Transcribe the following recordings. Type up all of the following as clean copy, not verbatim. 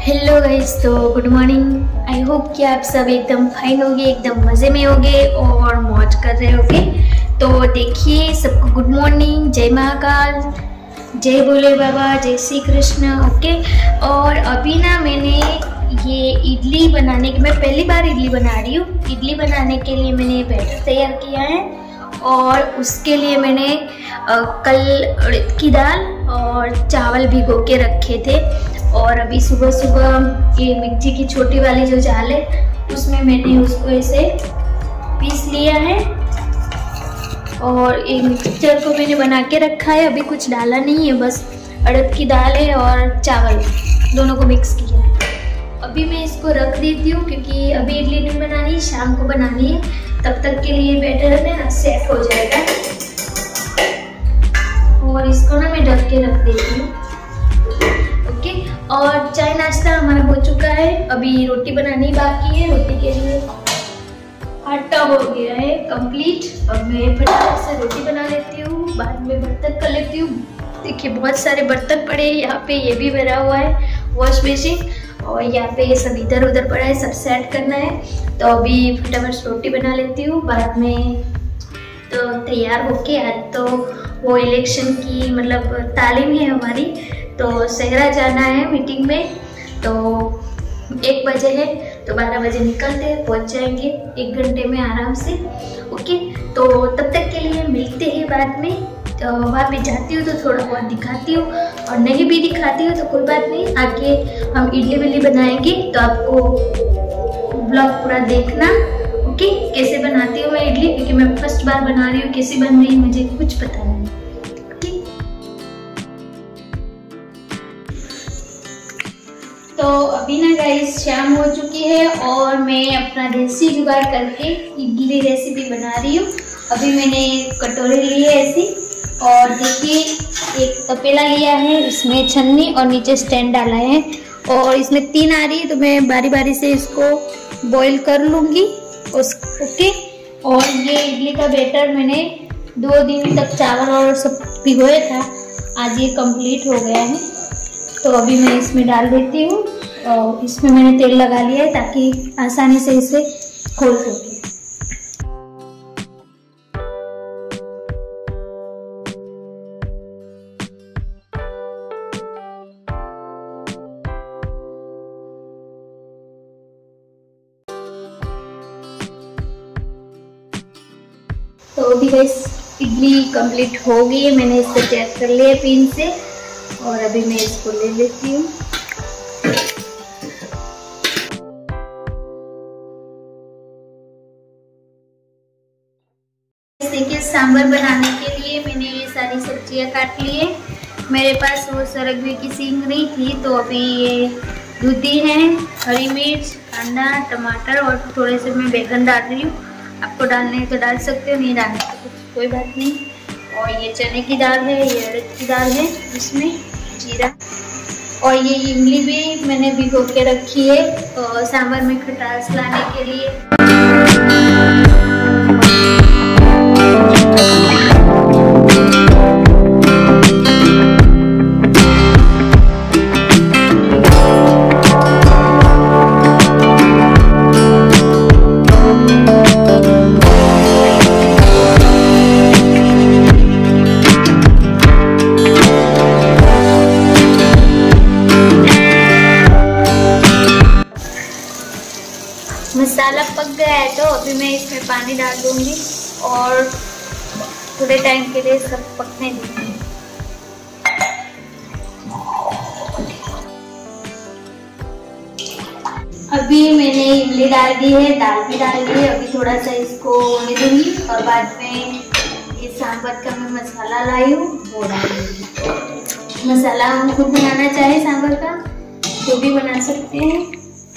Hello guys, तो good morning. I hope कि आप सब एकदम फाइन होगे, एकदम मज़े में होगे और मौज कर रहे होगे। तो देखिए, सबको गुड मॉर्निंग, जय महाकाल, जय भोले बाबा, जय श्री कृष्ण। ओके, और अभी ना मैंने ये इडली बनाने की, मैं पहली बार इडली बना रही हूँ। इडली बनाने के लिए मैंने बैटर तैयार किया है और उसके लिए मैंने कल उड़द की दाल और चावल भिगो के रखे थे। और अभी सुबह सुबह ये मिक्सी की छोटी वाली जो जाल है उसमें मैंने उसको ऐसे पीस लिया है और एक मिक्सचर को मैंने बना के रखा है। अभी कुछ डाला नहीं है, बस उड़द की दाल है और चावल दोनों को मिक्स किया है। अभी मैं इसको रख देती हूँ क्योंकि अभी इडली नहीं बनानी, शाम को बनानी है। तब तक के लिए बैटर है ना सेट हो जाएगा और इसको ना मैं ढक के रख देती हूँ। ओके, और चाय नाश्ता हमारा हो चुका है, अभी रोटी बनानी बाकी है। रोटी के लिए आटा हो गया है कंप्लीट और मैं फटाफट से रोटी बना लेती हूँ, बाद में बर्तन कर लेती हूँ। देखिए बहुत सारे बर्तन पड़े हैं, यहाँ पे ये भी भरा हुआ है वॉश बेसिन और यहाँ पे ये सब इधर उधर पड़ा है, सब सेट करना है। तो अभी फटाफट से रोटी बना लेती हूँ, बाद में तो तैयार होके। आज तो वो इलेक्शन की मतलब तालीम है हमारी, तो सहरा जाना है मीटिंग में। तो 1 बजे है तो 12 बजे निकलते हैं, पहुँच जाएंगे 1 घंटे में आराम से। ओके, तो तब तक के लिए मिलते हैं बाद में। तो वहाँ पे जाती हूँ तो थोड़ा बहुत दिखाती हूँ और नहीं भी दिखाती हूँ तो कोई बात नहीं, आगे हम इडली विडली बनाएंगे तो आपको ब्लॉग पूरा देखना। ओके, कैसे बनाती हूँ मैं इडली, क्योंकि मैं फर्स्ट बार बना रही हूँ, कैसे बन रही है मुझे कुछ पता नहीं। तो अभी ना गाइस शाम हो चुकी है और मैं अपना देसी जुगाड़ करके इडली रेसिपी बना रही हूँ। अभी मैंने कटोरी ली है ऐसी और देखिए एक तपेला लिया है, इसमें छन्नी और नीचे स्टैंड डाला है और इसमें 3 आ रही है, तो मैं बारी बारी से इसको बॉईल कर लूँगी। ओके, और ये इडली का बैटर मैंने 2 दिन तक चावल और सब भिगोया था, आज ये कंप्लीट हो गया है। तो अभी मैं इसमें डाल देती हूँ और इसमें मैंने तेल लगा लिया है ताकि आसानी से इसे खोल सके। तो अभी गाइस इडली कंप्लीट हो गई है, मैंने इसको चेक कर लिया पिन से और अभी मैं इसको ले लेती हूँ। देखिए सांभर बनाने के लिए मैंने ये सारी सब्जियां काट ली है। मेरे पास वो सरगवे की सींग नहीं थी, तो अभी ये दूधी है, हरी मिर्च, कांदा, टमाटर और थोड़े से मैं बैंगन डाल रही हूँ। आपको डालने है तो डाल सकते हो, नहीं डालने तो कोई बात नहीं। और ये चने की दाल है, ये उड़द की दाल है, इसमें जीरा और ये इमली भी मैंने भिगो के रखी है सांभर में खटास लाने के लिए। मसाला पक गया है तो अभी मैं इसमें पानी डाल दूंगी और थोड़े टाइम के लिए सब पकने दूंगी। अभी मैंने इडली डाल दी है, दाल भी डाल दी है, अभी थोड़ा सा इसको होने दूंगी और बाद में ये सांभर का मैं मसाला लाई हूँ वो डाल दूंगी। मसाला हम खुद बनाना चाहे सांभर का तो भी बना सकते हैं।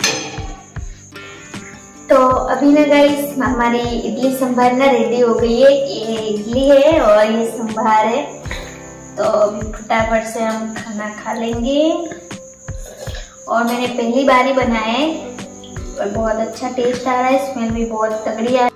तो अभी ना गाइस हमारी इडली संभार ना रेडी हो गई है। ये इडली है और ये संभार है, तो अभी फटाफट से हम खाना खा लेंगे। और मैंने पहली बार ही बनाया है और बहुत अच्छा टेस्ट आ रहा है, स्मेल भी बहुत तगड़ी आ रही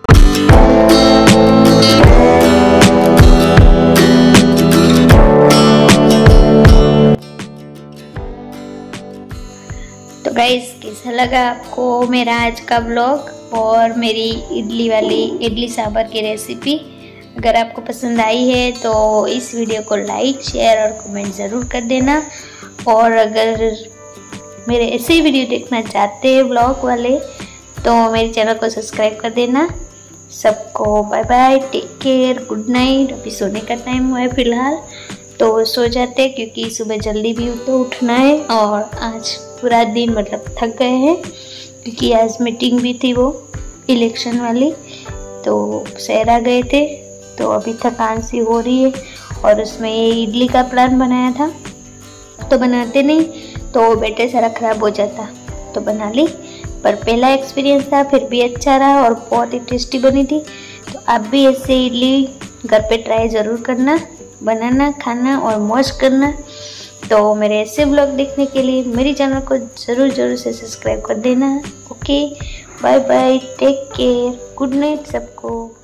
है। तो गाइस कैसा लगा आपको मेरा आज का ब्लॉग और मेरी इडली सांभर की रेसिपी? अगर आपको पसंद आई है तो इस वीडियो को लाइक, शेयर और कमेंट ज़रूर कर देना। और अगर मेरे ऐसे ही वीडियो देखना चाहते हैं ब्लॉग वाले तो मेरे चैनल को सब्सक्राइब कर देना। सबको bye bye, take care, good night. अभी सोने का टाइम हुआ है फिलहाल, तो सो जाते हैं क्योंकि सुबह जल्दी भी तो उठना है। और आज पूरा दिन मतलब थक गए हैं क्योंकि आज मीटिंग भी थी वो इलेक्शन वाली, तो शहर गए थे, तो अभी थकान सी हो रही है। और उसमें ये इडली का प्लान बनाया था तो बनाते नहीं तो बैटर सारा ख़राब हो जाता, तो बना ली। पर पहला एक्सपीरियंस था, फिर भी अच्छा रहा और बहुत ही टेस्टी बनी थी। तो आप भी ऐसे इडली घर पे ट्राई ज़रूर करना, बनाना, खाना और मौज करना। तो मेरे ऐसे ब्लॉग देखने के लिए मेरे चैनल को ज़रूर से सब्सक्राइब कर देना। Okay, bye bye, take care, good night सबको।